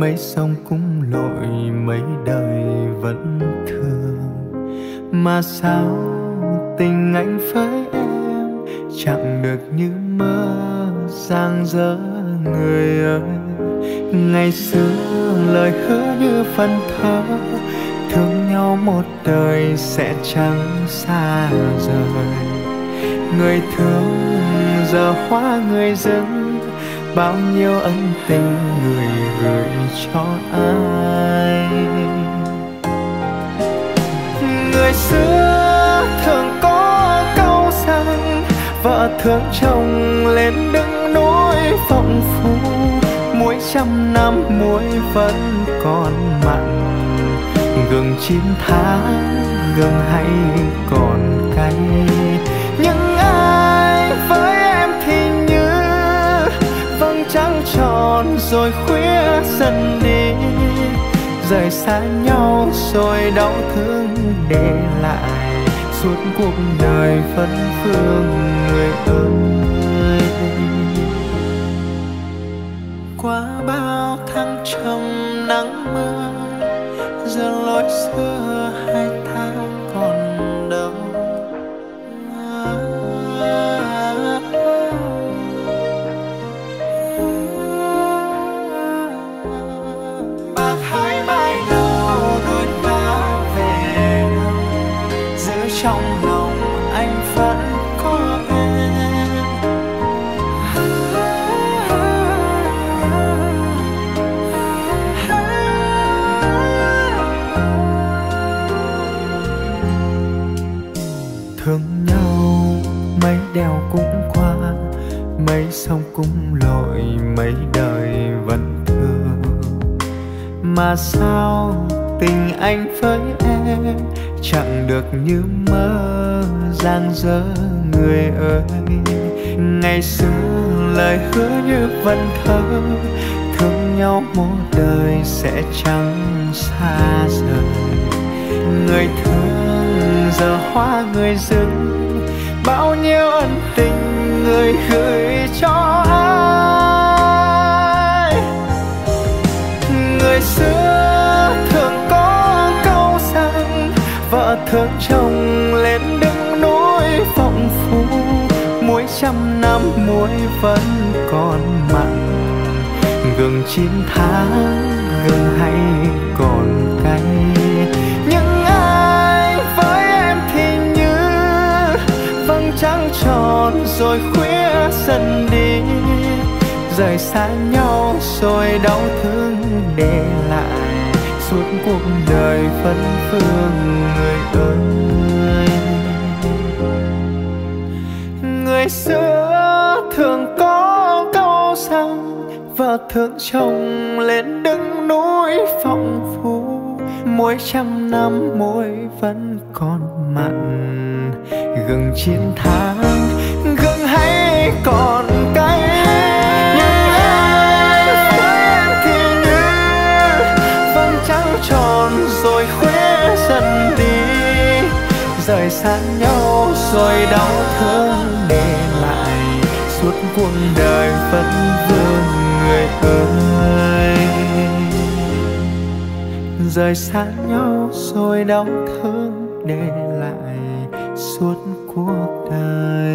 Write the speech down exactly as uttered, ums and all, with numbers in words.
mấy sông cũng lội, mấy đời vẫn thương. Mà sao tình anh với em chẳng được như mơ dang dở người ơi. Ngày xưa lời hứa như phân thơ, thương nhau một đời sẽ chẳng xa rời. Người thương giờ hóa người dưng, bao nhiêu ân tình người gửi cho ai. Người xưa thường có câu rằng vợ thương chồng lên đứng núi phụng phù, muối trăm năm muối vẫn còn mặn, gừng chín tháng gừng hay còn cay. Nhưng ai với em thì như vầng trăng tròn rồi khuya dần đi, rời xa nhau rồi đau thương để lại suốt cuộc đời vấn vương người ơi. Qua bao thăng trầm nắng mưa, giờ lối xưa hai ta còn đâu. Bác hãy mãi đâu đôi ta về đâu, giữ trong lòng anh vẫn có em. Thương nhau mấy đèo cũng qua, mấy sông cũng lội, mấy đời vẫn thương. Mà sao tình anh với em chẳng được như mơ dang dở người ơi. Ngày xưa lời hứa như vần thơ, thương nhau một đời sẽ chẳng xa rời. Người thương giờ hóa người dưng, bao nhiêu ân tình người gửi cho ai. Người xưa thường có câu rằng vợ thương chồng lên đứng núi phụng phù, muối trăm năm muối vẫn còn mặn, gừng chín tháng gừng hay còn cay. Nhưng ai với em thì như vầng trăng tròn rồi khuya dần đi, rời xa nhau rồi đau thương để lại suốt cuộc đời phân phương người ơi. Người xưa thường có câu rằng vợ thương chồng lên đứng núi phụng phù, muối trăm năm muối vẫn còn mặn, gừng chín tháng gừng hay còn cay. Nhưng ai với em thì như vầng trăng tròn rồi khuya dần đi, rời xa nhau rồi đau thương để lại suốt cuộc đời vẫn vương người ơi. Rời xa nhau rồi đau thương để lại suốt cuộc đời.